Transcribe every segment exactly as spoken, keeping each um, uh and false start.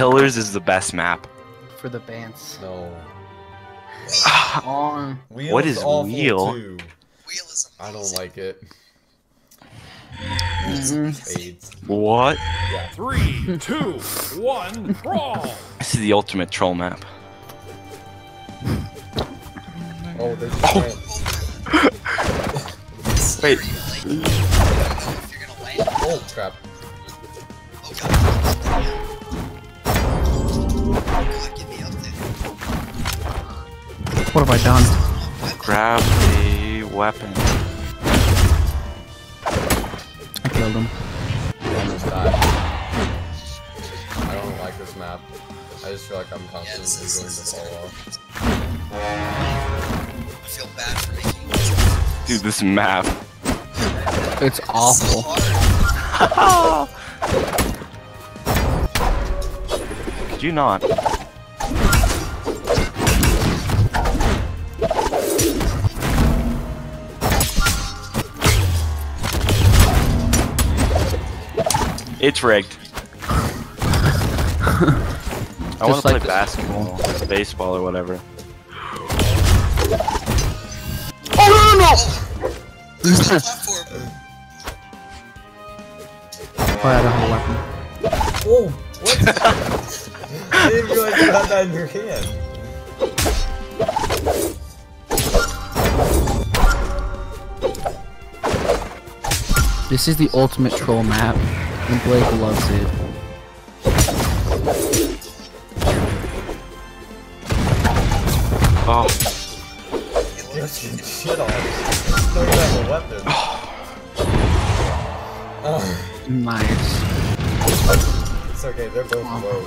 Pillars is the best map. For the bands. No. On. Wheel What is awful wheel? Too. Wheel is amazing. I don't like it. Mm-hmm. AIDS. What? Yeah. Three, two, one, brawl! This is the ultimate troll map. Oh, there's Oh. Wait. If you're gonna land. Oh crap. Oh god. Oh god, get me up there. What have I done? Grab a weapon. I killed him. I almost died. I don't like this map. I just feel like I'm Yeah, this constantly is- going this to is fall off. I feel bad for making it. Dude, this map. It's So awful. hard. Could you not? It's rigged. I want to play like- basketball, baseball, or whatever. Oh no no no! There's no platform. Oh, I don't have a weapon. Oh, what? I didn't realize you had that in your hand. This is the ultimate troll map, and Blake loves it. Oh, Just get shit on. Don't even have a weapon. Oh, Nice. it's okay, they're both low.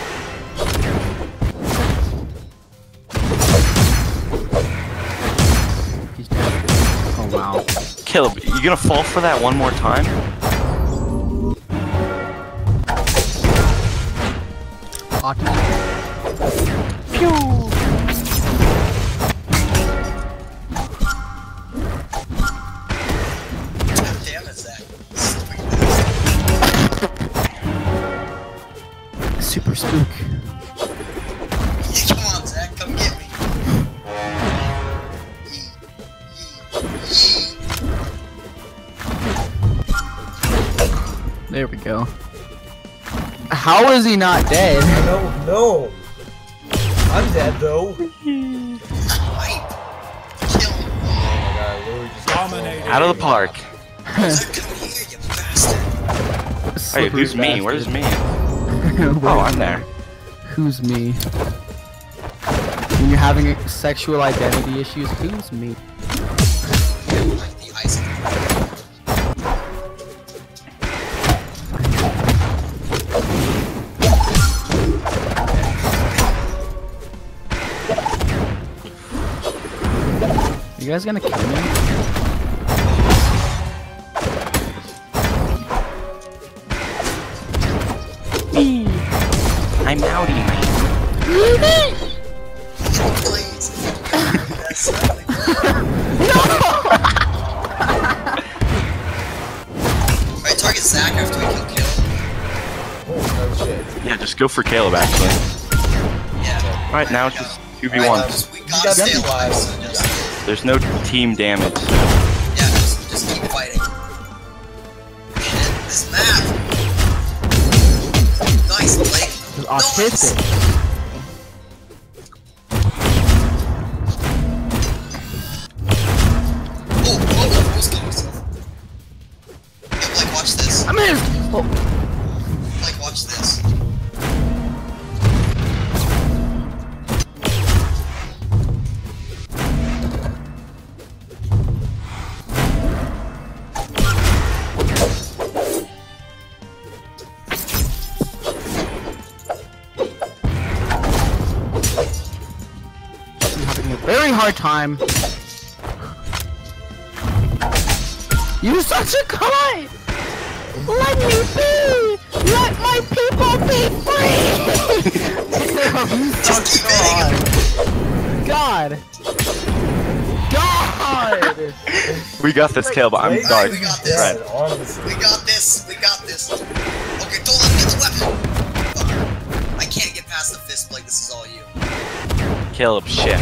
He's dead. Oh wow. Caleb, you gonna fall for that one more time? Hockey. Pew! Damn it, Zach. Super spook. Come on, Zach, come get me. Yee. Yee. Yee. There we go. How is he not dead? No, no! I'm dead though! Hype. Kill him. Oh my god, I literally just got Dominated. thrown Out of off the park. Zach, come here, you bastard. Hey, Slippery who's me? bastard. Where's me? Where- Oh, I'm there. Who's me? When you're having sexual identity issues, who's me? Like the ice. You guys gonna kill me? I'm outie, man. Please. That's something. Alright, target Zach after we kill Kill. Oh, no shit. Yeah, just go for Caleb, actually. Yeah. Alright, now it's just two v one. Alright, just- we gotta stay alive, so just, There's no team damage. yeah, just, just keep fighting. Shit, this map! Nice, Blake! It's autistic. Oh, oh, oh, almost killed myself. Yeah, Blake, watch this. I missed! Oh, Blake, watch this. I'm having a very hard time. You're such a cunt! Let me be! Let my people be free! Just keep hitting him. God! God! We got this, Caleb. I'm Blake dark. is We got this. dead, Red. honestly. We got this. We got this. Okay, don't let him get the weapon. Fuck. I Caleb, shift.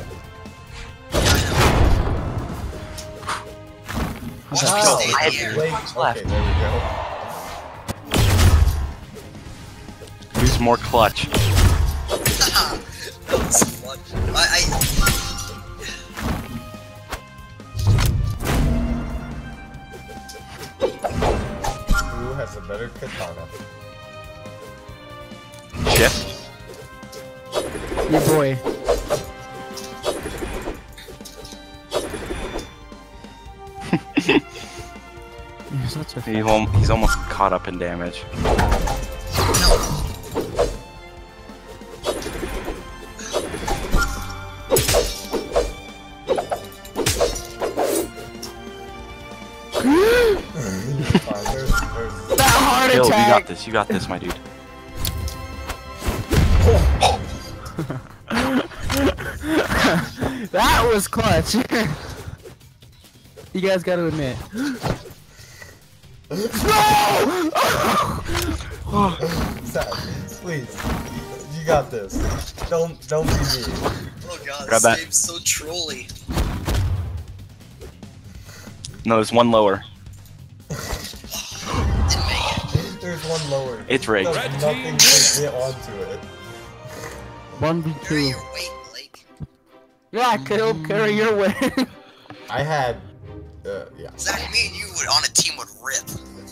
Okay. Wow. Wow. I have Here. Wait, left. okay, there we go. Who's more clutch? that was fun. I, I Who has a better katana? Shift. Your boy. You're such a He's, al he's almost caught up in damage. Fine, there's, there's... that heart Caleb, you got attack. this. You got this, my dude. That was clutch. You guys gotta admit. No! Zach, please. You got this. Don't, don't be mean. oh god, Grab this that. game's so trolly. No, there's one lower. Didn't make it. There's one lower. It's rigged. There's nothing to get onto it. one v Carry two. your weight, Blake. Yeah, Caleb, carry your weight. I had, uh, yeah. Zach, me and you would on a team would rip.